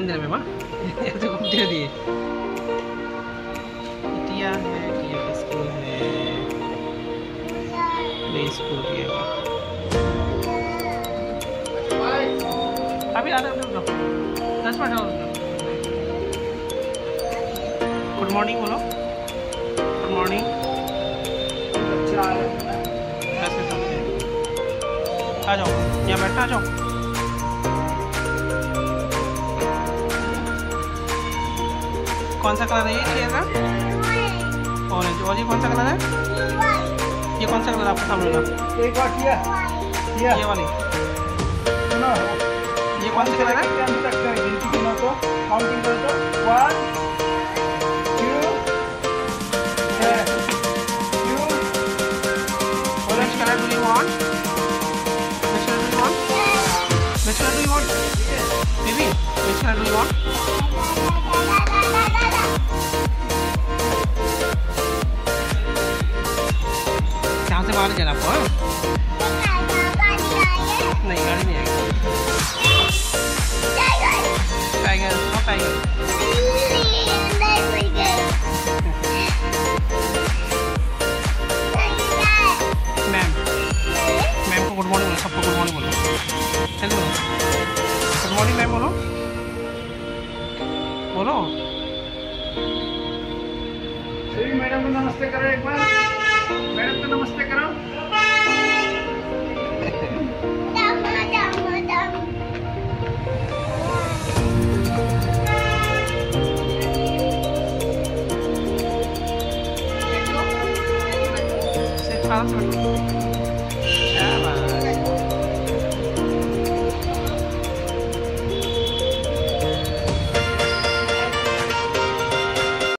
कांदे ना मेमा तो घूमते दिए टिया है टिया का स्कूल है प्ले स्कूल टिया का अभी आधा मिनट 10 मिनट और गुड मॉर्निंग बोलो गुड मॉर्निंग कैसे सबसे आ जाओ यहाँ बैठना आ जाओ कौन सा कलर है ये टिया का ऑरेंज और ये कौन सा कलर है ये कौन सा कलर आपको सामने लगा एक बार टिया ये वाली सुनो ये कौन सा कलर है गिनती गिनो तो काउंटिंग करो तो 1 2 Which color do you want? Which color do you want? Which color do you want? Baby, which color do you want? यहाँ से बाहर जाना आपको नहीं गाड़ी नहीं आएगी टाइगर हाँ टाइगर मैम को गुड मॉर्निंग बोलो सबको गुड मॉर्निंग बोलो चलो गुड मॉर्निंग मैम बोलो बोलो सभी मैडम को नमस्ते करो एक बार मैडम को नमस्ते करो से 18 से